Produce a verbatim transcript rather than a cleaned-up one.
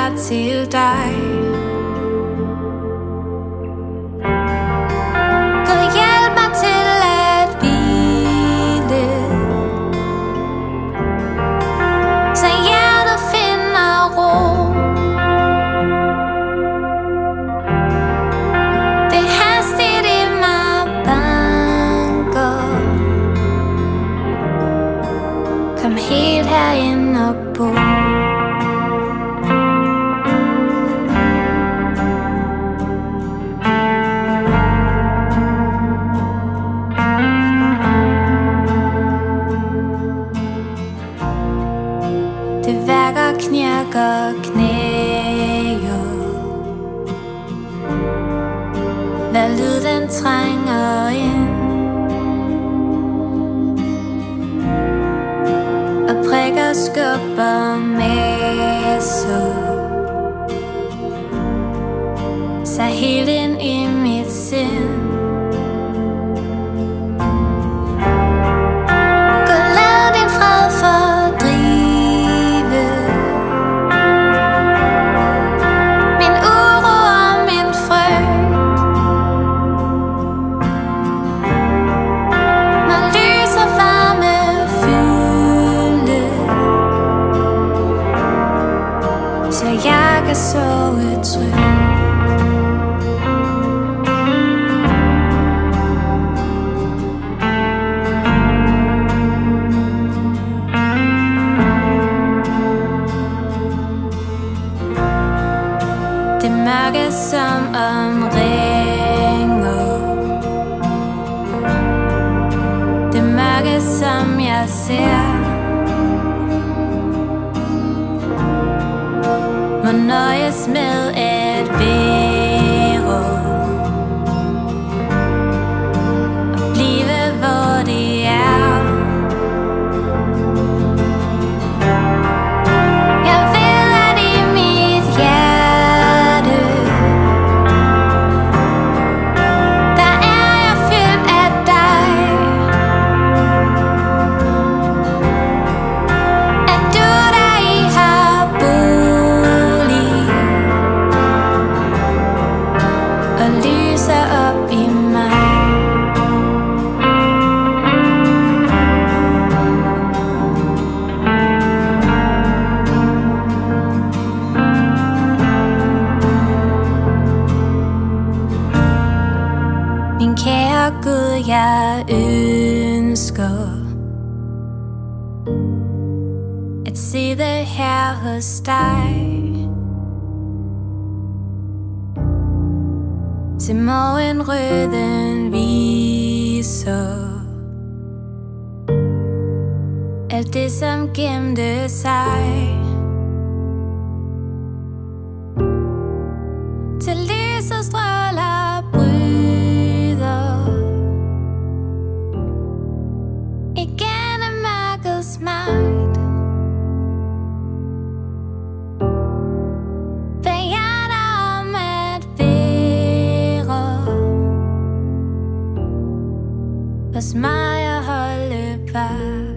mig til dig. Gud hjælp mig til at hvile, så hjertet finder ro. Det hastigt i mig banker. Kom helt herind og bo. Det værker, knirker, knæer. Hvad lyd den trænger ind og prikker, skubber, masser sig helt ind i mit sind. Så jeg kan sove trygt. Det mørke som omringer, det mørke som jeg ser, må nøjes med at være og blive hvor det er. Jeg ved at i mit hjerte, der er jeg fyldt af dig. At du der i har bolig og lyser op i mig. Min kære Gud, jeg ønsker at sidde her hos dig til morgenrøden viser alt det som gemte sig, til lyset stråler bryder igennem mørkets magt. Bed jeg dig om at være hos mig og holde vagt.